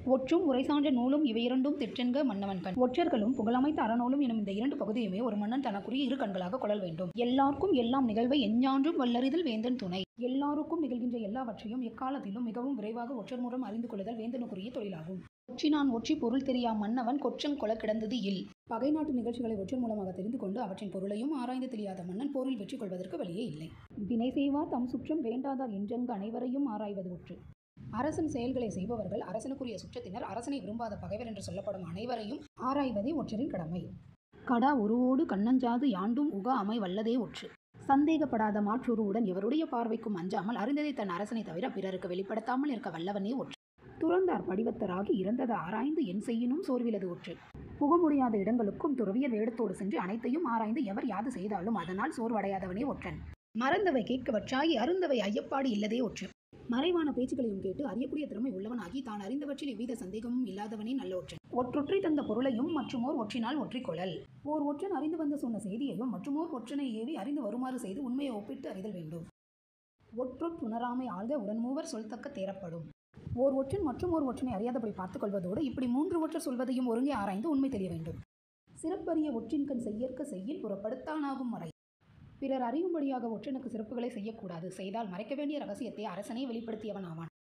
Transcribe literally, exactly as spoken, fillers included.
ஒற்றும் உரைசான்ற நூலும் இவையிரண்டும் திற்றென்க மன்னவன்கண். ஒற்றர்களும் புகழமைத்த அறநூலும் எனும் இந்த இரண்டு பகுதியுமே ஒரு மன்னன் தனக்குரிய இரு கண்களாக கொள்ளல் வேண்டும். எல்லார்க்கும் எல்லாம் நிகழ்வை எஞ்ஞான்றும் வல்லறிதல் வேந்தன் துணை. எல்லாருக்கும் நிகழ்கின்ற எல்லாவற்றையும் எக்காலத்திலும் மிகவும் விரைவாக ஒற்றர் மூலம் அறிந்து கொள்ளுதல் வேந்தனுக்குரிய தொழிலாகும். ஒற்றினான் ஒற்றி பொருள் தெரியா மன்னவன் கொற்றங் கொள கிடந்தது இல். பகை நாட்டு நிகழ்ச்சிகளை ஒற்றர் மூலமாக தெரிந்து கொண்டு அவற்றின் பொருளையும் ஆராய்ந்து தெரியாத மன்னன் போரில் வெற்றி கொள்வதற்கு வழியே இல்லை. வினை செய்வார் தம் சுற்றம் வேண்டாதார் என்றங்கு அனைவரையும் ஆராய்வது ஒற்று. அரசன் செயல்களை செய்பவர்கள் அரசனுக்குரிய சுற்றத்தினர் அரசனை விரும்பாத பகைவர் என்று சொல்லப்படும் அனைவரையும் ஆராய்வதே ஒற்றரின் கடமை. கடா உருவோடு கண்ணஞ்சாது யாண்டும் உகா அமை வல்லதே ஒற்று. சந்தேகப்படாத மாற்றுருவுடன் எவருடைய பார்வைக்கும் அஞ்சாமல் அறிந்ததை தன் அரசனை தவிர பிறருக்கு வெளிப்படுத்தாமல் இருக்க வல்லவனே ஒற்று. துறந்தார் படிவத்தராகி இறந்தது ஆராய்ந்து என் செய்யினும் சோர்விலது ஒற்று. புக முடியாத இடங்களுக்கும் துறவியர் வேடத்தோடு சென்று அனைத்தையும் ஆராய்ந்து எவர் யாது செய்தாலும் அதனால் சோர்வடையாதவனே ஒற்றன். மறந்தவை கேட்கவற்றாகி அருந்தவை ஐயப்பாடு இல்லதே ஒற்று. மறைவான பேச்சுக்களையும் கேட்டு அறியக்கூடிய திறமை உள்ளவனாகி தான் அறிந்தவற்றில் எவ்வித சந்தேகமும் இல்லாதவனே நல்ல ஒற்றன். ஒற்றொற்றி தந்த பொருளையும் மற்றுமோர் ஒற்றினால் ஒற்றிக்கொள்ளல். ஓர் ஒற்றன் அறிந்து வந்து சொன்ன செய்தியையும் மற்றுமோர் ஒற்றனை ஏவி அறிந்து வருமாறு செய்து உண்மையை ஒப்பிட்டு அறிதல் வேண்டும். ஒற்றொற்றுணராமை ஆள்க உடன்மூவர் சொல்தக்க தேரப்படும். ஓர் ஒற்றன் மற்றும் ஓர் ஒற்றனை அறியாதபடி பார்த்துக் கொள்வதோடு இப்படி மூன்று ஒற்றர் சொல்வதையும் ஒருங்கே ஆராய்ந்து உண்மை தெரிய வேண்டும். சிறப்பறிய ஒற்றின்கண் செய்யற்க செய்யில் புறப்படுத்தானாகும் மறை. பிறர் அறியும்படியாக ஒற்றனுக்கு சிறப்புகளை செய்யக்கூடாது. செய்தால் மறைக்க வேண்டிய ரகசியத்தை அரசனே வெளிப்படுத்தியவன் ஆவான்.